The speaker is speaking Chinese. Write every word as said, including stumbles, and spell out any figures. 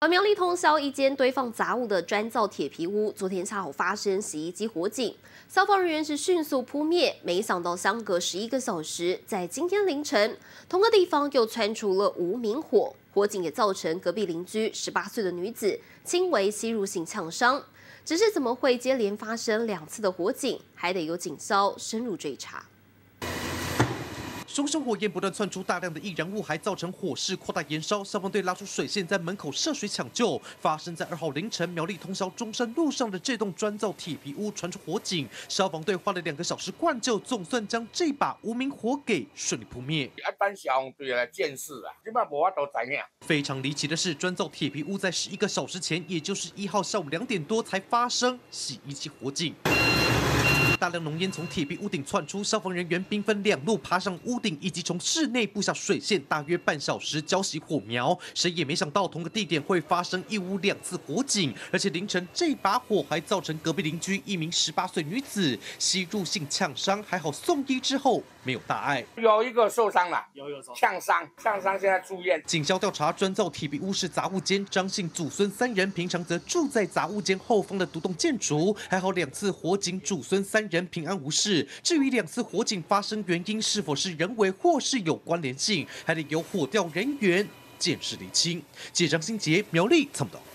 而苗栗通宵一间堆放杂物的砖造铁皮屋，昨天下午发生洗衣机火警，消防人员是迅速扑灭，没想到相隔十一个小时，在今天凌晨，同个地方又窜出了无名火，火警也造成隔壁邻居十八岁的女子轻微吸入性呛伤。只是怎么会接连发生两次的火警，还得由警消深入追查。 熊熊火焰不断窜出大量的易燃物，还造成火势扩大延烧。消防队拉出水线在门口涉水抢救。发生在二号凌晨，苗栗通霄中山路上的这栋砖造铁皮屋传出火警，消防队花了两个小时灌救，总算将这把无名火给顺利扑灭。 一般消防队来见识啊，基本无法度知影。 非常离奇的是，砖造铁皮屋在十一个小时前，也就是一号下午两点多才发生洗衣机火警。 大量浓烟从铁皮屋顶窜出，消防人员兵分两路爬上屋顶，以及从室内布下水线，大约半小时浇熄火苗。谁也没想到，同个地点会发生一屋两次火警，而且凌晨这把火还造成隔壁邻居一名十八岁女子吸入性呛伤，还好送医之后没有大碍。 有一个受伤了， 有有受呛伤，呛伤现在住院。 警消调查，砖造铁皮屋是杂物间，张姓祖孙三人平常则住在杂物间后方的独栋建筑，还好两次火警，祖孙三人 人平安无事。至于两次火警发生原因是否是人为或是有关联性，还得由火调人员检视厘清。记者张新杰苗栗参报道。